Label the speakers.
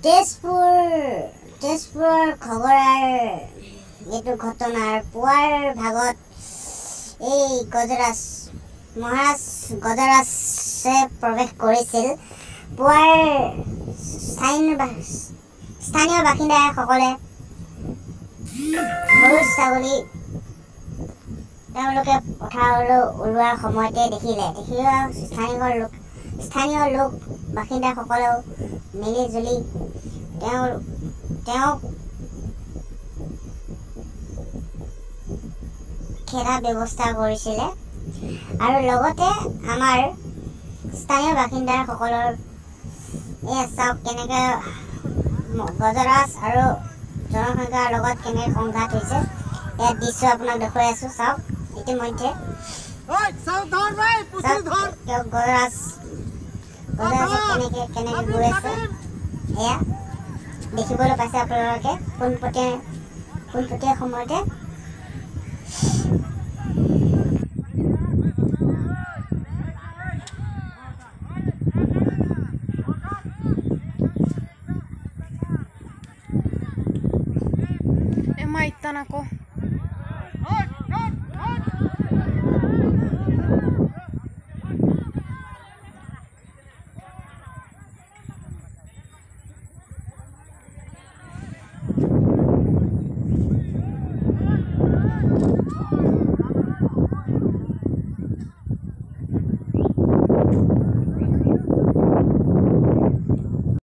Speaker 1: তেজপুৰৰ খবৰৰ এইটো ঘটনাৰ পুৱাৰ ভাগত এই মহাৰাজ গজৰাজে প্ৰৱেশ কৰিছিল। পুৱাৰ স্থানীয় বাসিন্দাসকলে গৰু ছাগলী তেওঁলোকে পথাৰলৈ ওলোৱাৰ সময়তে দেখিলে। স্থানীয় লোক বাসিন্দাসকলেও মিলি জুলি তেওঁক খেদাৰ ব্যৱস্থা কৰিছিলে আৰু লগতে আমাৰ স্থানীয় বাসিন্দাসকলৰ চাওক কেনেকৈ গজৰাজ আৰু জনসংখ্যাৰ লগত কেনেকৈ সংঘাত হৈছে। ইয়াত দৃশ্য আপোনাক দেখুৱাই আছোঁ, চাওক। ইতিমধ্যে গজৰাজে কেনেকৈ গৈ আছে এয়া দেখিবলৈ পাইছে আপোনালোকে পোনপটীয়া সময়তে।